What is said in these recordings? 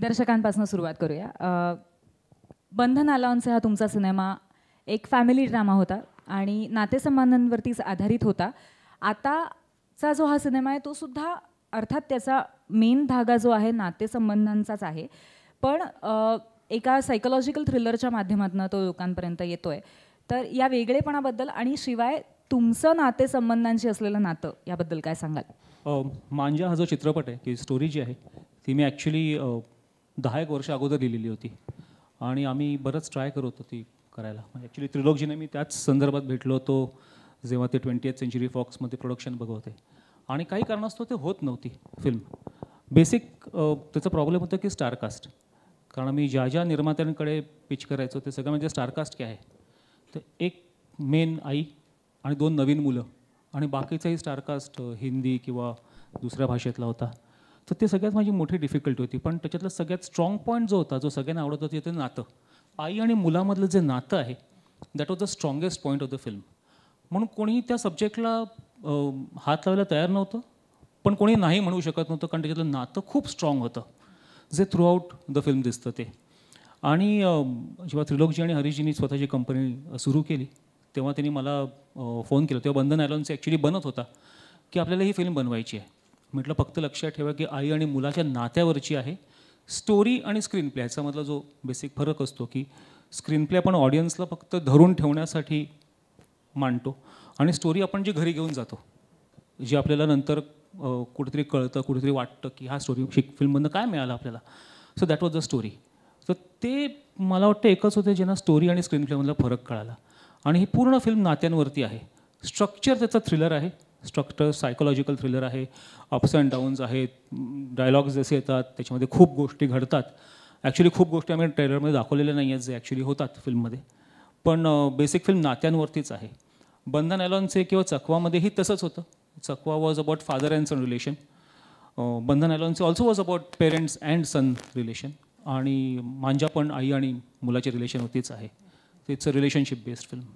दिग्दर्शकांपासून सुरुवात करूया. बंधन अलाउन्स हा तुमचा सिनेमा एक फॅमिली ड्रामा होता आणि नातेसंबंधांवरतीच आधारित होता. आताचा जो हा सिनेमा आहे तो सुद्धा अर्थात त्याचा मेन धागा जो आहे नातेसंबंधांचाच आहे, पण एका सायकोलॉजिकल थ्रिलरच्या माध्यमातून तो लोकांपर्यंत येतोय. तर या वेगळेपणाबद्दल आणि शिवाय तुमचं नातेसंबंधांशी असलेलं नातं याबद्दल काय सांगाल? मांजा हा जो चित्रपट आहे की स्टोरी जी आहे ती मी ॲक्च्युली 10 वर्ष अगोदर लिहिलेली होती आणि आम्ही बरंच ट्राय करत होतो ती करायला. ॲक्च्युली त्रिलोकजीने मी त्याच संदर्भात भेटलो होतो जेव्हा ते 20th सेंचुरी फॉक्समध्ये प्रोडक्शन बघत होते आणि काही कारणास्तव ते होत नव्हती फिल्म. बेसिक त्याचा प्रॉब्लेम होता की स्टारकास्ट, कारण मी ज्या निर्मात्यांकडे पिच करायचो ते सगळं म्हणजे स्टारकास्ट काय आहे तर एक मेन आई आणि 2 नवीन मुलं आणि बाकीचाही स्टारकास्ट हिंदी किंवा दुसऱ्या भाषेतला होता. तर ते सगळ्यात माझी मोठी डिफिकल्टी होती. पण त्याच्यातला सगळ्यात स्ट्रॉंग पॉईंट जो होता जो सगळ्यांना आवडत होता ते नातं, आई आणि मुलामधलं जे नातं आहे that was the strongest point of the film. म्हणून कोणीही त्या सब्जेक्टला हात लावायला तयार नव्हतं, पण कोणी नाही म्हणू शकत नव्हतं, कारण त्याच्यातलं नातं खूप स्ट्रॉंग होतं जे थ्रू आउट द फिल्म दिसतं ते. आणि जेव्हा त्रिलोकजी आणि हरीशजींनी स्वतःची कंपनी सुरू केली तेव्हा त्यांनी मला फोन केला. तेव्हा बंधन अलाउन्स ॲक्च्युली बनत होता की आपल्याला ही फिल्म बनवायची आहे. म्हटलं फक्त लक्षात ठेवा की आई आणि मुलाच्या नात्यावरची आहे. स्टोरी आणि स्क्रीन प्ले ह्याच्यामधला जो बेसिक फरक असतो की स्क्रीन प्ले आपण ऑडियन्सला फक्त धरून ठेवण्यासाठी मांडतो आणि स्टोरी आपण जी घरी घेऊन जातो, जी आपल्याला नंतर कुठेतरी कळतं, कुठेतरी वाटतं की हा स्टोरी फिल्ममधनं काय मिळालं आपल्याला. So that was the story. तर ते मला वाटतं एकच होते ज्यांना स्टोरी आणि स्क्रीन प्लेमधला फरक कळाला. आणि ही पूर्ण फिल्म नात्यांवरती आहे. स्ट्रक्चर त्याचा थ्रिलर आहे, स्ट्रक्चर सायकोलॉजिकल थ्रिलर आहे, अप्स अँड डाऊन्स आहेत, डायलॉग्स जसे येतात त्याच्यामध्ये खूप गोष्टी घडतात. ॲक्च्युली खूप गोष्टी आम्ही ट्रेलरमध्ये दाखवलेल्या नाही आहेत जे ॲक्च्युली होतात फिल्ममध्ये, पण बेसिक फिल्म नात्यांवरतीच आहे. बंधन अलाउन्सचे किंवा चकवामध्येही तसंच होतं. Chakwa was about father and son relation. बंधन अलाउन्सचे also was about parents and son relation. आणि मांजा पण आई आणि मुलाचे रिलेशनवरतीच आहे. It's a relationship based film.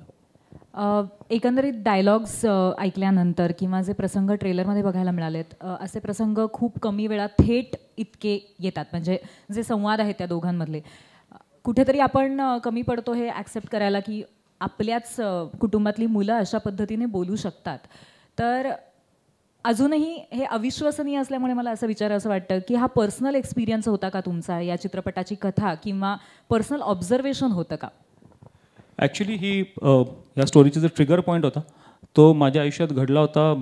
एकंदरीत डायलॉग्स ऐकल्यानंतर किंवा जे प्रसंग ट्रेलरमध्ये बघायला मिळालेत असे प्रसंग खूप कमी वेळात थेट इतके येतात, म्हणजे जे संवाद आहेत त्या दोघांमधले कुठेतरी आपण कमी पडतो हे ॲक्सेप्ट करायला की आपल्याच कुटुंबातली मुलं अशा पद्धतीने बोलू शकतात. तर अजूनही हे अविश्वसनीय असल्यामुळे मला असं विचारावं वाटतं की हा पर्सनल एक्सपिरियन्स होता का तुमचा, या चित्रपटाची कथा किंवा पर्सनल ऑब्झर्वेशन होतं का? ॲक्च्युली ही या स्टोरीचा जो ट्रिगर पॉईंट होता तो माझ्या आयुष्यात घडला होता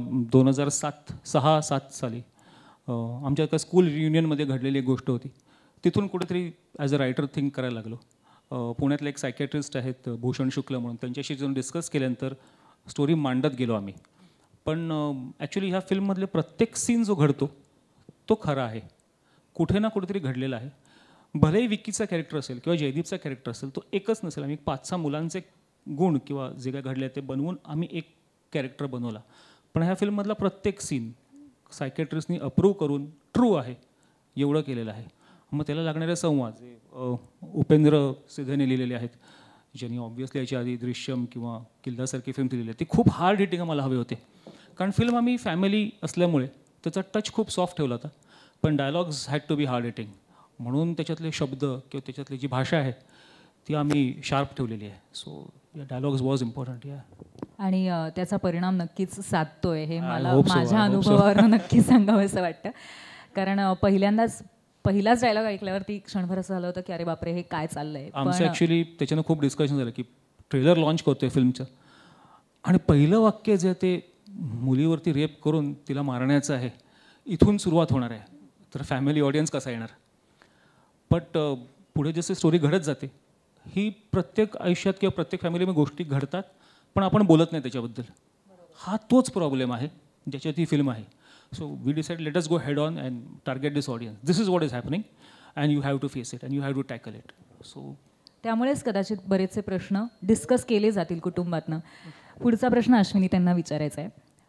2006-7 साली. आमच्या एका स्कूल रियुनियनमध्ये घडलेली एक गोष्ट होती. तिथून कुठेतरी ॲज अ रायटर थिंक करायला लागलो. पुण्यातले एक सायकॅट्रिस्ट आहेत भूषण शुक्ल म्हणून, त्यांच्याशी जाऊन डिस्कस केल्यानंतर स्टोरी मांडत गेलो आम्ही. पण ॲक्च्युली ह्या फिल्ममधले प्रत्येक सीन जो घडतो तो खरा आहे, कुठे ना कुठेतरी घडलेला आहे. भलेही विक्कीचा कॅरेक्टर असेल किंवा जयदीपचा कॅरेक्टर असेल तो एकच नसेल. आम्ही 5-6 मुलांचे गुण किंवा जे काय घडले ते बनवून आम्ही एक कॅरेक्टर बनवला. पण ह्या फिल्ममधला प्रत्येक सीन सायकॅट्रिस्टनी अप्रूव्ह करून ट्रू आहे एवढं केलेलं आहे. मग त्याला लागणारे संवाद जे उपेंद्र सिद्धेने लिहिलेले आहेत, ज्यांनी ऑब्व्हियसली याच्या आधी दृश्यम किंवा किल्लासारखी फिल्म दिलेली आहे, ती खूप हार्ड हिटिंग आम्हाला हवे होते. कारण फिल्म आम्ही फॅमिली असल्यामुळे त्याचा टच खूप सॉफ्ट ठेवला होता, पण dialogues had to be hard hitting. म्हणून त्याच्यातले शब्द किंवा त्याच्यातली जी भाषा आहे ती आम्ही शार्प ठेवलेली आहे. सो या डायलॉग्स वॉज इम्पॉर्टंट. या आणि त्याचा परिणाम नक्कीच साधतोय हे मला माझ्या अनुभवावरून नक्की सांगावं असं वाटतं. कारण पहिलाच डायलॉग ऐकल्यावरती क्षणभर असं झालं होतं की अरे बापरे हे काय चाललंय. आमचं ॲक्च्युली त्याच्यानं खूप डिस्कशन झालं की ट्रेलर लॉन्च करतोय फिल्मचं आणि पहिलं वाक्य जे ते मुलीवरती रेप करून तिला मारण्याचं आहे, इथून सुरुवात होणार आहे, तर फॅमिली ऑडियन्स कसा येणार. बट पुढे जसे स्टोरी घडत जाते ही प्रत्येक आयुष्यात किंवा प्रत्येक फॅमिलीमध्ये गोष्टी घडतात, पण आपण बोलत नाही त्याच्याबद्दल. हा तोच प्रॉब्लेम आहे ज्याच्यात ही फिल्म आहे. So we decide let us go ahead on and target this audience. This is what is happening and you have to face it and you have to tackle it. So त्यामुळेच कदाचित बरेचसे प्रश्न discuss केले जातील कुटुंबातनं. पुढचा प्रश्न अश्विनी त्यांना विचारायचा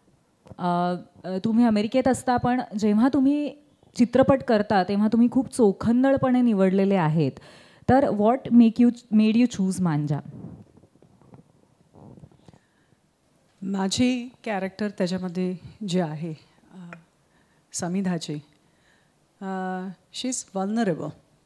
आहे. तुम्ही अमेरिकेत असता, पण जेव्हा तुम्ही चित्रपट करता तेव्हा तुम्ही खूप चोखंदळपणे निवडलेले आहेत. तर व्हॉट मेड यू चूज मांजा? माझी कॅरेक्टर त्याच्यामध्ये जे आहे समिधाचे, शी इज वल्नरेबल.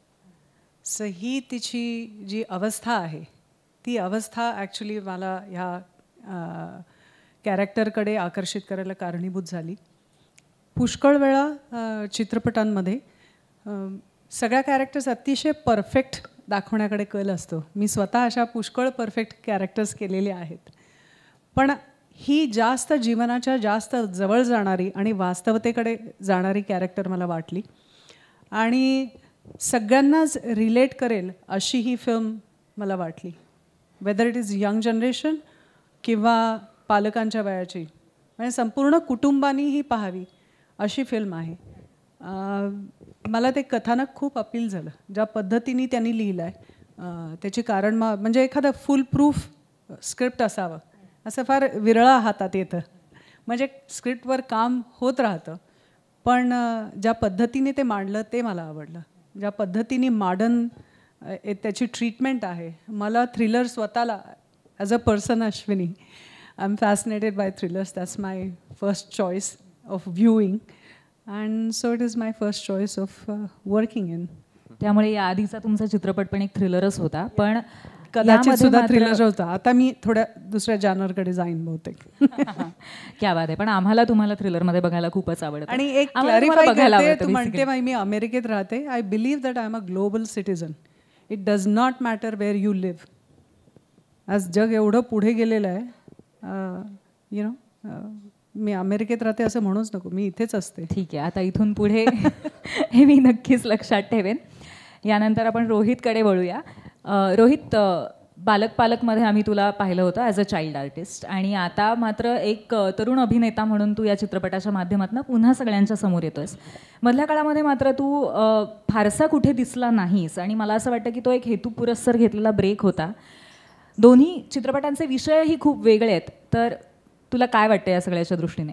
सो ही तिची जी अवस्था आहे ती अवस्था ॲक्च्युली मला ह्या कॅरेक्टरकडे आकर्षित करायला कारणीभूत झाली. पुष्कळ वेळा चित्रपटांमध्ये सगळ्या कॅरेक्टर्स अतिशय परफेक्ट दाखवण्याकडे कल असतो. मी स्वतः अशा पुष्कळ परफेक्ट कॅरेक्टर्स केलेले आहेत. पण ही जास्त जीवनाच्या जास्त जवळ जाणारी आणि वास्तवतेकडे जाणारी कॅरेक्टर मला वाटली आणि सगळ्यांनाच रिलेट करेल अशी ही फिल्म मला वाटली. Whether it is young generation किंवा पालकांच्या वयाची, म्हणजे संपूर्ण कुटुंबानी ही पाहावी अशी फिल्म आहे. मला ते कथानक खूप अपील झालं ज्या पद्धतीने त्यांनी लिहिलं आहे. त्याची कारण म्हणजे एखादं फुल प्रूफ स्क्रिप्ट असावं असं फार विरळा हातात येतं. म्हणजे स्क्रिप्टवर काम होत राहतं, पण ज्या पद्धतीने ते मांडलं ते मला आवडलं. ज्या पद्धतीने मॉडर्न त्याची ट्रीटमेंट आहे. मला थ्रिलर स्वतःला as a person Ashwini I am fascinated by thrillers. That's my first choice of viewing and so it is my first choice of working in. त्यामुळे या आधीचा तुमचा चित्रपट पण एक थ्रिलरच होता, पण कदाचित सुद्धा थ्रिलर होता. आता मी थोड्या दुसऱ्या जॅनरकडे जाईन बहुतेक. क्या बात आहे. पण आम्हाला तुम्हाला थ्रिलरमध्ये बघायला खूपच आवडतं. आणि एक क्लॅरिफाय करते, तू म्हणते मी अमेरिकेत राहते. I believe that I am a global citizen. It does not matter where you live. आज जग एवढं पुढे गेलेलं आहे, यु नो, मी अमेरिकेत राहते असं म्हणूच नको, मी इथेच असते. ठीक आहे, आता इथून पुढे हे मी नक्कीच लक्षात ठेवेन. यानंतर आपण रोहितकडे वळूया. रोहित, बालक पालकमध्ये आम्ही तुला पाहिलं होतं ॲज अ चाइल्ड आर्टिस्ट, आणि आता मात्र एक तरुण अभिनेता म्हणून तू या चित्रपटाच्या माध्यमातून पुन्हा सगळ्यांच्या समोर येतोयस. मधल्या काळामध्ये मात्र तू फारसा कुठे दिसला नाहीस, आणि मला असं वाटतं की तो एक हेतुपुरस्सर घेतलेला ब्रेक होता. दोन्ही चित्रपटांचे विषयही खूप वेगळे आहेत, तर तुला काय वाटतं या सगळ्याच्या दृष्टीने?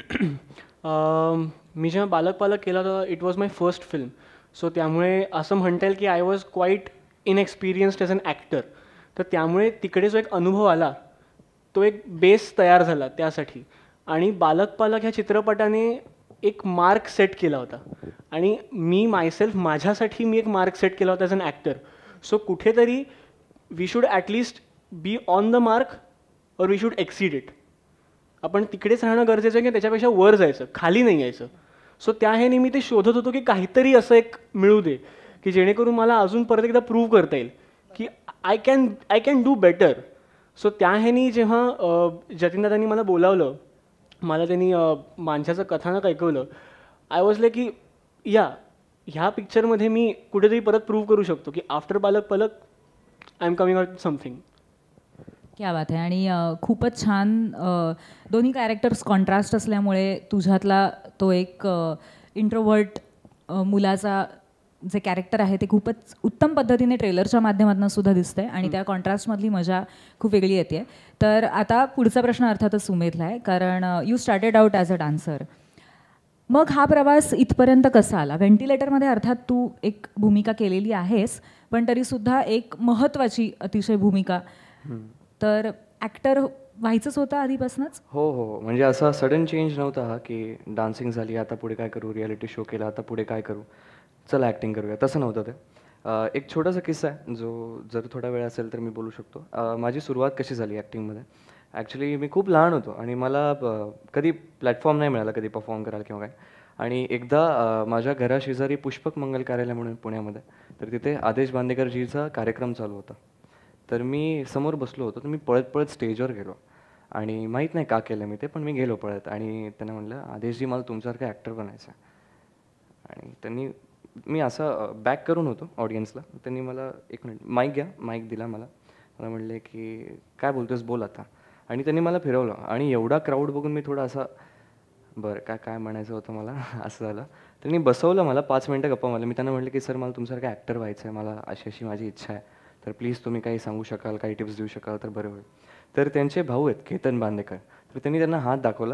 मी जेव्हा बालक पालक केला होता it was my first film. So त्यामुळे असं म्हणता येईल की I was quite inexperienced as an actor. तर त्यामुळे तिकडे जो एक अनुभव आला तो एक बेस तयार झाला त्यासाठी. आणि बालक पालक ह्या चित्रपटाने एक मार्क सेट केला होता, आणि मी मायसेल्फ माझ्यासाठी मी एक मार्क सेट केला होता ॲज अन ॲक्टर. सो कुठेतरी we should at least be on the mark or we should exceed it. आपण तिकडेच राहणं गरजेचं आहे की त्याच्यापेक्षा वर जायचं, खाली नाही यायचं. सो त्या ह्याने मी ते शोधत होतो की काहीतरी असं एक मिळू दे की जेणेकरून मला अजून परत एकदा प्रूव्ह करता येईल की I can do better. So त्या ह्यानी जेव्हा जतीनदादांनी मला बोलावलं, मला त्यांनी माणसाचं कथानक ऐकवलं, आय वॉज लाईक की ह्या पिक्चरमध्ये मी कुठेतरी परत प्रूव्ह करू शकतो की after Balak Palak I am coming out something. क्या बात आहे. आणि खूपच छान दोन्ही कॅरेक्टर्स कॉन्ट्रास्ट असल्यामुळे तुझ्यातला तो एक इंट्रोवर्ट मुलाचा जे कॅरेक्टर आहे ते खूपच उत्तम पद्धतीने ट्रेलरच्या माध्यमातून सुद्धा दिसतंय, आणि त्या कॉन्ट्रास्टमधली मजा खूप वेगळी येते. तर आता पुढचा प्रश्न अर्थातच सुमेधला आहे, कारण you started out as a dancer. मग हा प्रवास इथपर्यंत कसा आला? व्हेंटिलेटरमध्ये अर्थात तू एक भूमिका केलेली आहेस, पण तरीसुद्धा एक महत्त्वाची अतिशय भूमिका. तर ॲक्टर व्हायचंच होतं आधीपासूनच? हो, म्हणजे असा सडन चेंज नव्हता हा की डान्सिंग झाली आता पुढे काय करू, रियालिटी शो केला आता पुढे काय करू, चला ॲक्टिंग करूया, तसं नव्हतं ते. एक छोटासा किस्सा आहे जो जर थोडा वेळ असेल तर मी बोलू शकतो. माझी सुरुवात कशी झाली ॲक्टिंगमध्ये. ॲक्च्युली मी खूप लहान होतो आणि मला कधी प्लॅटफॉर्म नाही मिळाला कधी परफॉर्म करायला किंवा काय. आणि एकदा माझ्या घराशेजारी पुष्पक मंगल कार्यालय म्हणून पुण्यामध्ये, तर तिथे आदेश बांदेकरजीचा कार्यक्रम चालू होता. तर मी समोर बसलो होतो, तर मी पळत पळत स्टेजवर गेलो, आणि माहीत नाही का केलं मी ते, पण मी गेलो पळत. आणि त्यांना म्हटलं, आदेशजी मला तुमच्यासारखं ॲक्टर बनायचं आहे. आणि त्यांनी, मी असं बॅक करून होतो ऑडियन्सला, त्यांनी मला एक मिनिट माईक घ्या, माईक दिला मला म्हणले की काय बोलतोस बोल आता. आणि त्यांनी मला फिरवलं, आणि एवढा क्राऊड बघून मी थोडा असा बरं काय म्हणायचं होतं मला असं झालं. त्यांनी बसवलं मला 5 मिनटं गप्पा मला. मी त्यांना म्हटलं की सर मला तुमच्यासारखं ॲक्टर व्हायचं आहे, मला अशी माझी इच्छा आहे, तर प्लीज तुम्ही काही सांगू शकाल, काही टिप्स देऊ शकाल तर बरं होईल. तर त्यांचे भाऊ आहेत केतन बांदेकर, तर त्यांनी त्यांना हात दाखवला.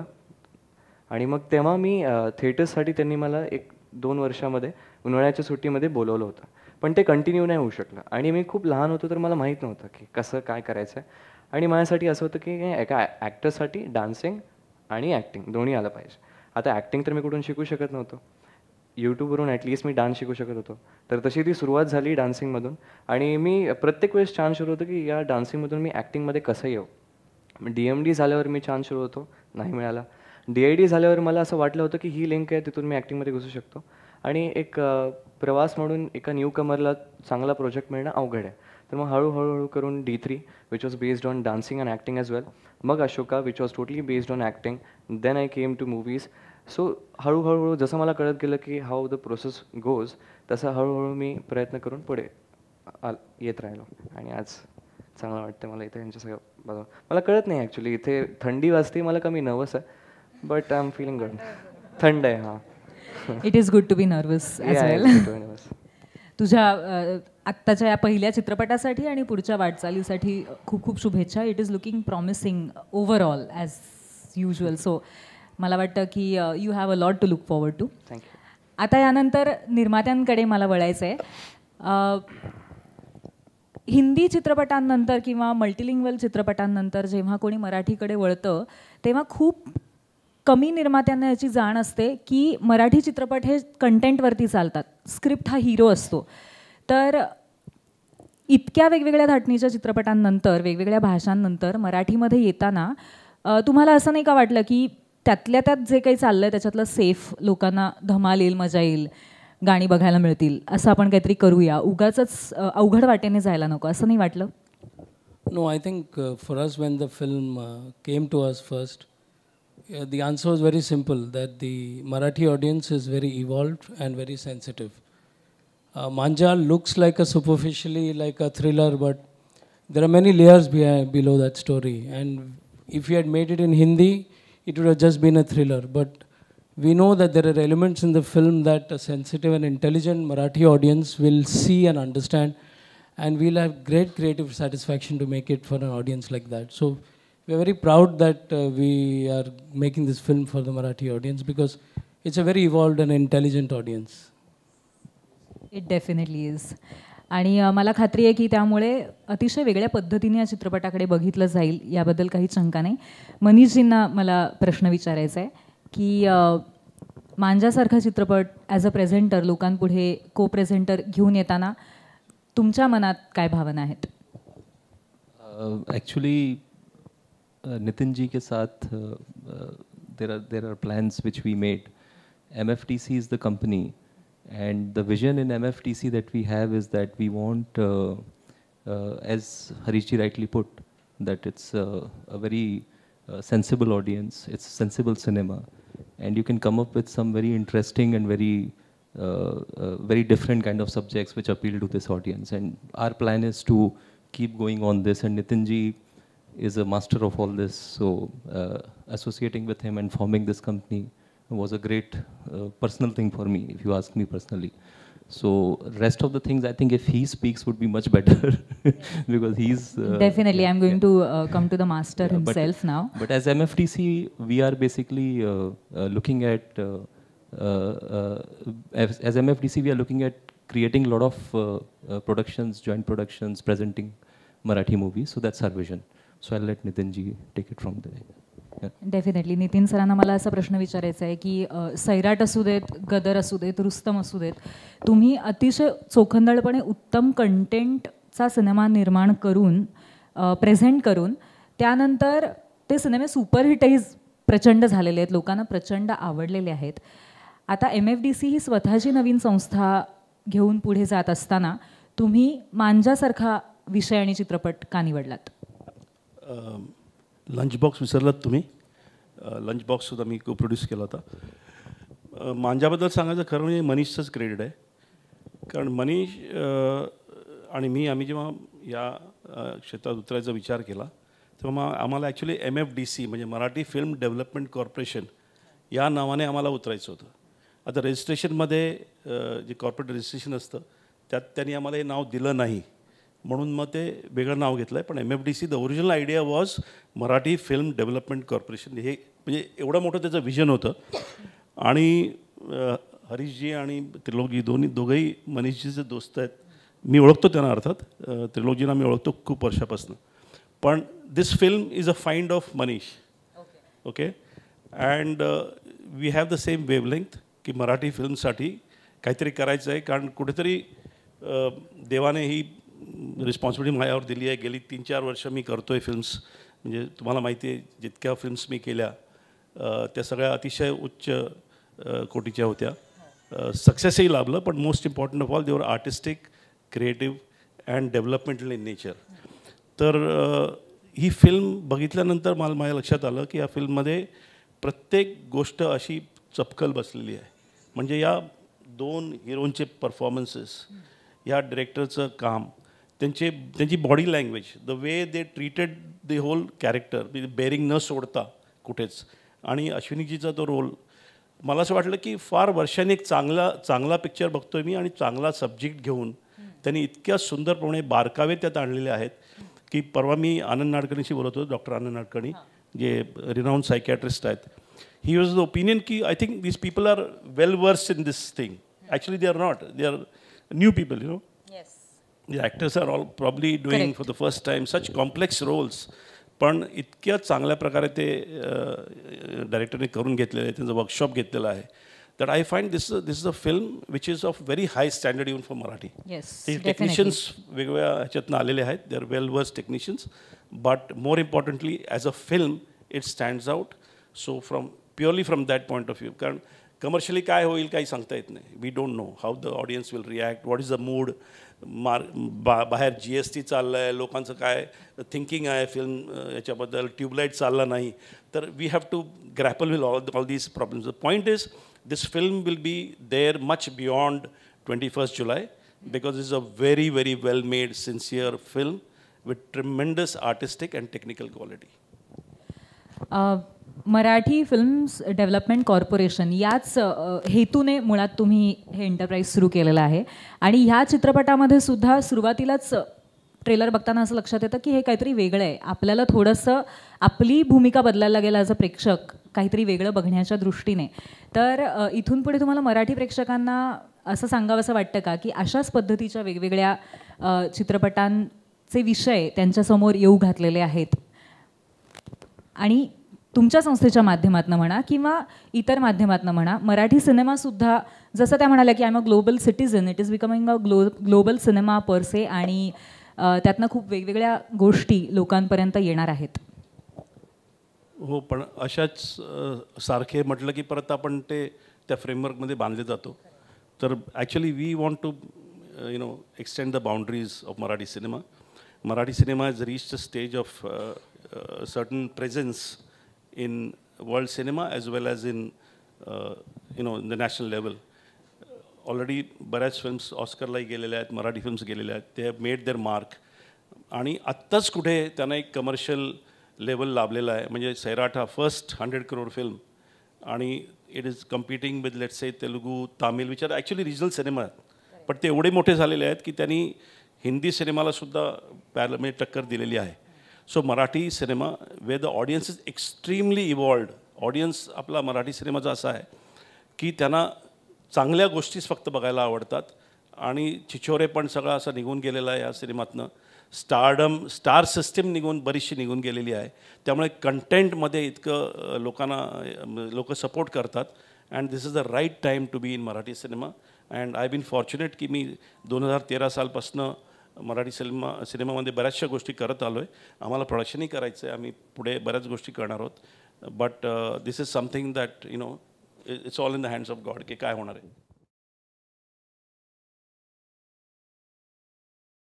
आणि मग तेव्हा मी थिएटर्ससाठी त्यांनी मला 1-2 वर्षामध्ये उन्हाळ्याच्या सुट्टीमध्ये बोलवलं होतं, पण ते कंटिन्यू नाही होऊ शकलं. आणि मी खूप लहान होतो तर मला माहीत नव्हतं की कसं काय करायचं आहे. आणि माझ्यासाठी असं होतं की एका ॲक्टरसाठी डान्सिंग आणि ॲक्टिंग दोन्ही आलं पाहिजे. आता ॲक्टिंग तर मी कुठून शिकू शकत नव्हतो. यूट्यूबवरून ॲटलिस्ट मी डान्स शिकू शकत होतो. तर तशी ती सुरुवात झाली डान्सिंगमधून आणि मी प्रत्येक वेळेस चान्स सुरू होतो की या डान्सिंगमधून मी ॲक्टिंगमध्ये कसं येऊ. DMD झाल्यावर मी चान्स सुरू होतो, नाही मिळाला. DID झाल्यावर मला असं वाटलं होतं की ही लिंक आहे, तिथून मी ॲक्टिंगमध्ये घुसू शकतो. आणि एक प्रवास म्हणून एका न्यूकमरला चांगला प्रोजेक्ट मिळणं अवघड आहे. तर मग हळूहळू करून D3 which was based on dancing and acting as well. मग Ashoka which was totally based on acting. Then I came to movies. So हळूहळू जसं मला कळत गेलं की हाऊ द प्रोसेस गोज, तसं हळूहळू मी प्रयत्न करून पुढे येत राहिलो. आणि आज चांगलं वाटतं मला इथे यांच्या सगळं बघा. मला कळत नाही ॲक्च्युली, इथे थंडी वाजते, मला कमी नर्वस आहे, but I am feeling good. थंड आहे. हां, it is good to be nervous as well. तुझ्या आत्ताच्या या पहिल्या चित्रपटासाठी आणि पुढच्या वाटचालीसाठी खूप खूप शुभेच्छा. It is looking promising overall as usual. So मला वाटतं की you have a lot to look forward to. Thank you. आता यानंतर निर्मात्यांकडे मला वळायचं आहे. हिंदी चित्रपटांनंतर किंवा मल्टिलिंग्वल चित्रपटांनंतर जेव्हा कोणी मराठीकडे वळतं तेव्हा खूप कमी निर्मात्यांना याची जाण असते की मराठी चित्रपट हे कंटेंटवरती चालतात, स्क्रिप्ट हा हिरो असतो. तर इतक्या वेगवेगळ्या धाटणीच्या चित्रपटांनंतर, वेगवेगळ्या भाषांनंतर मराठीमध्ये येताना तुम्हाला असं नाही का वाटलं की त्यातल्या त्यात जे काही चाललं आहे त्याच्यातलं सेफ, लोकांना धमाल येईल, मजा येईल, गाणी बघायला मिळतील, असं आपण काहीतरी करूया, उगाचच अवघड वाटेने जायला नको, असं नाही वाटलं? No, I think for us when the film came to us first, the answer was very simple, that the Marathi audience is very evolved and very sensitive. Manja looks like a superficially like a thriller, but there are many layers below that story. And if we had made it in Hindi, it would have just been a thriller. But we know that there are elements in the film that a sensitive and intelligent Marathi audience will see and understand, and we'll have great creative satisfaction to make it for an audience like that. So we're very proud that we are making this film for the Marathi audience because it's a very evolved and intelligent audience. It definitely is. आणि मला खात्री आहे की त्यामुळे अतिशय वेगळ्या पद्धतीने या चित्रपटाकडे बघितलं जाईल, याबद्दल काही शंका नाही. मनीषजींना मला प्रश्न विचारायचा आहे की मांजासारखा चित्रपट ॲज अ प्रेझेंटर लोकांपुढे को प्रेझेंटर घेऊन येताना तुमच्या मनात काय भावना आहेत? एक्चुअली नितिन जी के साथ there are plans which we made. MFDC is the company, and the vision in MFDC that we have is that we want, as Harish ji rightly put, that it's a very sensible audience, it's sensible cinema, and you can come up with some very interesting and very different kind of subjects which appeal to this audience. And our plan is to keep going on this, and Nitin ji is a master of all this, so associating with him and forming this company was a great personal thing for me, if you ask me personally. So rest of the things I think if he speaks would be much better because he's definitely I'm going to come to the master himself now. But as MFDC we are basically looking at as MFDC we are looking at creating a lot of productions, joint productions, presenting Marathi movies, so that's our vision. So I'll let Nitin ji take it from there. Definitely. Nitin सरांना मला असा प्रश्न विचारायचा आहे की सैराट असू देत, गदर असू देत, रुस्तम असू देत, तुम्ही अतिशय चोखंदळपणे उत्तम कंटेंटचा सिनेमा निर्माण करून प्रेझेंट करून त्यानंतर ते सिनेमे सुपरहिटही प्रचंड झालेले आहेत, लोकांना प्रचंड आवडलेले आहेत. आता MFDC ही स्वतःची नवीन संस्था घेऊन पुढे जात असताना तुम्ही मांजासारखा विषय आणि चित्रपट का निवडलात? लंच बॉक्स विसरलात तुम्ही. लंच बॉक्ससुद्धा मी को प्रोड्यूस केला होता. मांजाबद्दल सांगायचं खरं म्हणजे मनीषचंच क्रेडिट आहे, कारण मनीष आणि मी आम्ही जेव्हा या क्षेत्रात उतरायचा विचार केला तेव्हा आम्हाला ॲक्च्युली MFDC म्हणजे मराठी फिल्म डेव्हलपमेंट कॉर्पोरेशन या नावाने आम्हाला उतरायचं होतं. आता रजिस्ट्रेशनमध्ये जे कॉर्पोरेट रजिस्ट्रेशन असतं त्यात त्यांनी आम्हाला हे नाव दिलं नाही, म्हणून मग ते वेगळं नाव घेतलं आहे. पण MFDC the original idea was Marathi film development corporation. हे म्हणजे एवढं मोठं त्याचं विजन होतं. आणि हरीशजी आणि त्रिलोकजी दोघंही मनीषजीचे दोस्त आहेत. मी ओळखतो त्यांना अर्थात, त्रिलोकजींना मी ओळखतो खूप वर्षापासून. पण this film is a find of Manish. Okay. And we have the same wavelength. की मराठी फिल्मसाठी काहीतरी करायचं आहे, कारण कुठेतरी देवाने ही रिस्पॉन्सिबिलिटी माझ्यावर दिली आहे. गेली 3-4 वर्ष मी करतो आहे फिल्म्स. म्हणजे तुम्हाला माहिती आहे जितक्या फिल्म्स मी केल्या त्या सगळ्या अतिशय उच्च कोटीच्या होत्या. सक्सेसही लाभलं, पण most important of all they're artistic, creative and developmental in nature. तर ही फिल्म बघितल्यानंतर माझ्या लक्षात आलं की या फिल्ममध्ये प्रत्येक गोष्ट अशी चपकल बसलेली आहे. म्हणजे या 2 हिरोंचे परफॉर्मन्सेस, या डिरेक्टरचं काम, त्यांची body language, the way they treated the whole character, bearing न सोडता कुठेच. आणि अश्विनीजीचा तो रोल, मला असं वाटलं की फार वर्षांनी एक चांगला पिक्चर बघतोय मी, आणि चांगला सब्जेक्ट घेऊन त्यांनी इतक्या सुंदरपणे बारकावे त्यात आणलेले आहेत की परवा मी आनंद नाडकर्णीशी बोलत होतो, डॉक्टर आनंद नाडकर्णी, जे रिनाउंड सायकॅट्रिस्ट आहेत. ही वॉज द ओपिनियन की I think these people are well versed in this thing. Actually they are not, they are new people, you know. The actors are all probably doing for the first time such complex roles. पण इतक्या चांगल्या प्रकारे ते डायरेक्टरने करून घेतलेलं आहे, त्यांचं workshop घेतलेलं आहे. That I find this is a film which is of very high standard even for Marathi. ते टेक्निशियन्स वेगवेगळ्या ह्याच्यातनं आलेले आहेत. दे are well versed technicians, but more importantly as a film it stands out. So purely from that point of view, कारण commercially काय होईल काही सांगता येत नाही. We don't know how the audience will react, what is the mood. बाहेर GST चाललं आहे, लोकांचं काय थिंकिंग आहे फिल्म याच्याबद्दल, ट्यूबलाईट चालला नाही, तर we have to grapple with all these problems. The point is this film will be there much beyond 21st July because it's a very, very well made, sincere film with tremendous artistic and technical quality. Marathi films development corporation याच हेतूने मुळात तुम्ही हे enterprise सुरू केलेलं आहे. आणि ह्या चित्रपटामध्ये सुद्धा सुरुवातीलाच ट्रेलर बघताना असं लक्षात येतं की हे काहीतरी वेगळं आहे. आपल्याला थोडंसं आपली भूमिका बदलायला लागेल ॲज अ प्रेक्षक, काहीतरी वेगळं बघण्याच्या दृष्टीने. तर इथून पुढे तुम्हाला मराठी प्रेक्षकांना असं सांगावंसं वाटतं का की अशाच पद्धतीच्या वेगवेगळ्या चित्रपटांचे विषय त्यांच्यासमोर येऊ घातलेले आहेत, आणि तुमच्या संस्थेच्या माध्यमातून म्हणा किंवा इतर माध्यमातून म्हणा, मराठी सिनेमासुद्धा जसं त्या म्हणाल्या की I am a global citizen, it is becoming a global cinema per se, आणि त्यातनं खूप वेगवेगळ्या गोष्टी लोकांपर्यंत येणार आहेत. हो, पण अशाच सारखे म्हटलं की परत आपण ते त्या फ्रेमवर्कमध्ये बांधले जातो. तर actually we want to extend the boundaries of Marathi cinema. Marathi cinema has reached a stage of certain presence in world cinema as well as in in the national level. Already बऱ्याच फिल्म्स ऑस्करलाही गेलेल्या आहेत, मराठी फिल्म्स गेलेल्या आहेत. they have made their mark. आणि आत्ताच कुठे त्यांना एक कमर्शियल लेवल लाभलेला आहे. म्हणजे सैराट हा फर्स्ट 100 crore फिल्म, आणि it is competing with let's say Telugu, Tamil, which are actually regional cinema आहेत, पण ते एवढे मोठे झालेले आहेत की त्यांनी हिंदी सिनेमालासुद्धा म्हणजे टक्कर दिलेली आहे. So Marathi cinema way the audience is extremely evolved. Audience आपला मराठी सिनेमाचा असा आहे की त्यांना चांगल्या गोष्टीच फक्त बघायला आवडतात, आणि छिछोरे पण सगळा असं निघून गेलेला आहे या सिनेमातनं. स्टार सिस्टीम बरीचशी निघून गेलेली आहे. त्यामुळे कंटेंटमध्ये इतकं लोक सपोर्ट करतात. And this is the right time to be in Marathi cinema. And I been fortunate की मी 2013 सालपासनं मराठी सिनेमामध्ये बऱ्याचशा गोष्टी करत आलो आहे. आम्हाला प्रोडक्शनही करायचं आहे, आम्ही पुढे बऱ्याच गोष्टी करणार आहोत. But this is something that it's all in the hands of God की काय होणार आहे.